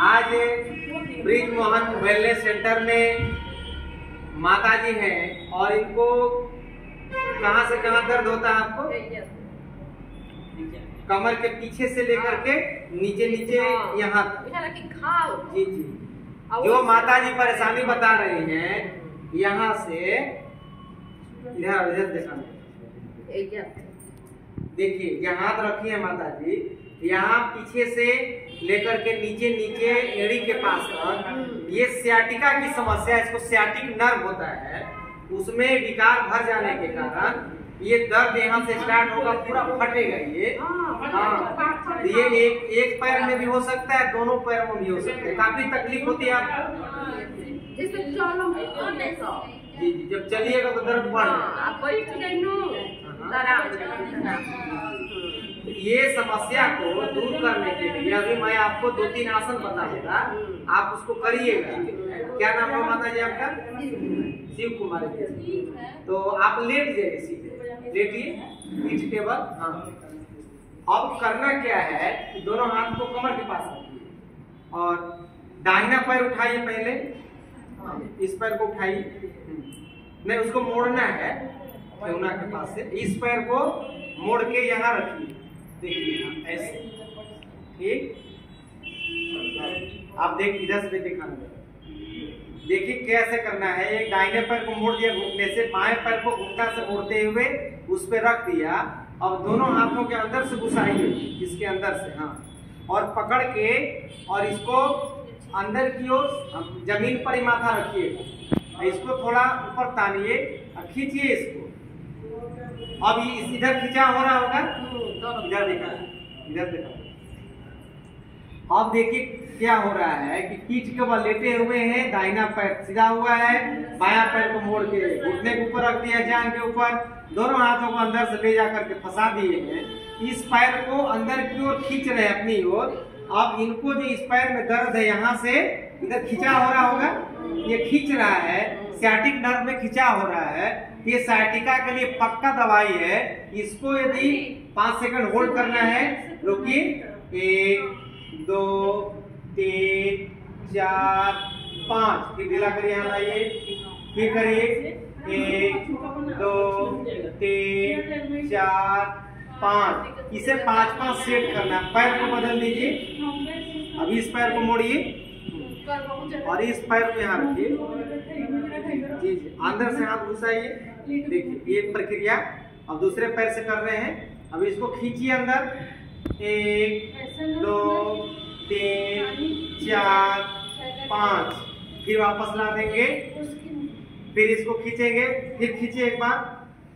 आज bridge Mohan wellness centre में माता जी हैं और इनको कहां से कहां दर्द होता है आपको? कमर के पीछे से लेकर के नीचे नीचे यहाँ जी जी। जो माता जी परेशानी बता रही हैं यहाँ से इधर इधर देखा, देखिए यहाँ हाथ रखी है माता जी, यहाँ पीछे से लेकर के नीचे नीचे एड़ी के पास तक ये सियाटिका की समस्या, इसको सियाटिक नर्व होता है, उसमें विकार भर जाने के कारण ये दर्द यहाँ से स्टार्ट होगा, पूरा फटेगा ये। हाँ, ये एक पैर में भी हो सकता है, दोनों पैर में भी हो सकता है। काफी तकलीफ होती है आपको जी जी। जब चलिएगा तो दर्द बढ़, ये समस्या को दूर करने के लिए अभी मैं आपको 2-3 आसन बताऊंगा, आप उसको करिएगा। क्या नाम है माता जी आपका? शिव कुमारी जी। तो आप लेट जाइए, सीधे लेटिए, पीठ टेबल। हाँ, अब करना क्या है, दोनों हाथ को कमर के पास रखिए और दाहिना पैर उठाइए पहले, इस पैर को उठाइए, नहीं उसको मोड़ना है ठेहुना के पास से, इस पैर को मोड़ के यहाँ रखिए, देखिए ऐसे, ठीक। आप देख इधर से दिखाना, देखिए कैसे करना है। एक दाहिने पैर को मोड़ दिया घुटने से, बाएं पैर को घुटना से मोड़ते हुए उस पे रख दिया। अब दोनों हाथों के अंदर से घुसाइए, इसके अंदर से, हाँ, और पकड़ के और इसको अंदर की ओर जमीन पर ही माथा रखिएगा, इसको थोड़ा ऊपर तानिए और खींचिए इसको। अब इधर खींचा हो रहा होगा, इधर देखा, इधर देखा। अब देखिए क्या हो रहा है कि पीठ के बल लेटे हुए हैं, दाहिना पैर सीधा हुआ है, बायां पैर को मोड़ के घुटने के ऊपर रख दिया, जांघ के ऊपर, दोनों हाथों को अंदर से ले जाकर के फंसा दिए हैं। इस पैर को अंदर की ओर खींच रहे हैं अपनी ओर। अब इनको जो इस पैर में दर्द है, यहाँ से इधर खिंचा हो रहा होगा, ये खींच रहा है, सियाटिक नर्व में खिंचा हो रहा है। ये साइटिका के लिए पक्का दवाई है। इसको यदि 5 सेकंड होल्ड करना है, रुकिए, 1 2 3 4 5, फिर ढीला करिए, यहाँ लाइए, फिर करिए, 1 2 3 4 5, इसे 5-5 सेट करना। पैर को बदल दीजिए, अभी इस पैर को मोड़िए और इस पैर को यहाँ रखिए जी जी, अंदर से हाथ घुसाइए, देखिए ये प्रक्रिया अब दूसरे पैर से कर रहे हैं। अब इसको खींचिए अंदर, 1 2 3 4 5, फिर वापस ला देंगे, फिर इसको खींचेंगे, फिर खींचिए एक बार,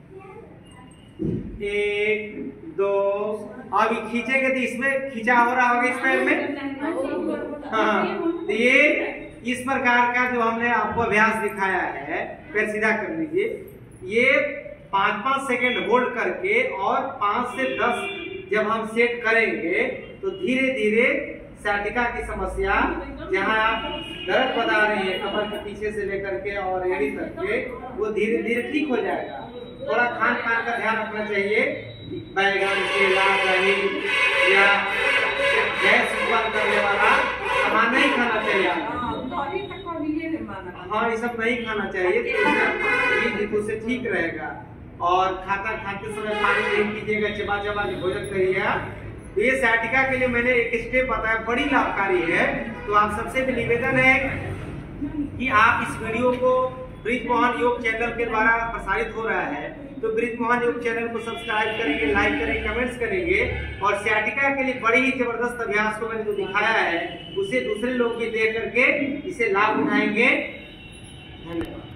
1 2, अभी खींचेंगे तो इसमें खींचा हो रहा होगा, इस पैर में। हाँ, तो ये इस प्रकार का जो हमने आपको अभ्यास दिखाया है, पैर सीधा कर लीजिए, ये 5-5 सेकंड होल्ड करके और 5 से 10 जब हम सेट करेंगे तो धीरे धीरे साइटिका की समस्या, जहां आप दर्द बता रही है कमर के पीछे से लेकर के और एड़ी तक के, वो धीरे धीरे ठीक हो जाएगा। थोड़ा खान पान का ध्यान रखना चाहिए, बैगन केला दही या गैस उत्पन्न करने वाला सामान नहीं खाना चाहिए। हाँ, ये सब नहीं खाना चाहिए, तो उससे ठीक रहेगा। और खाते समय पानी नहीं पीजिएगा, चबा चबा के भोजन करिएगा। तो ये साइटिका के लिए मैंने एक स्टेप बताया, बड़ी लाभकारी है। तो आप सबसे भी निवेदन है कि आप इस वीडियो को ब्रिज मोहन योग चैनल के द्वारा प्रसारित हो रहा है, तो ब्रिज मोहन योग चैनल को सब्सक्राइब करेंगे, लाइक करेंगे, कमेंट्स करेंगे। और सियाटिका के लिए बड़ी ही जबरदस्त अभ्यास को मैंने जो दिखाया है, उसे दूसरे लोग भी देख करके इसे लाभ उठाएंगे। धन्यवाद।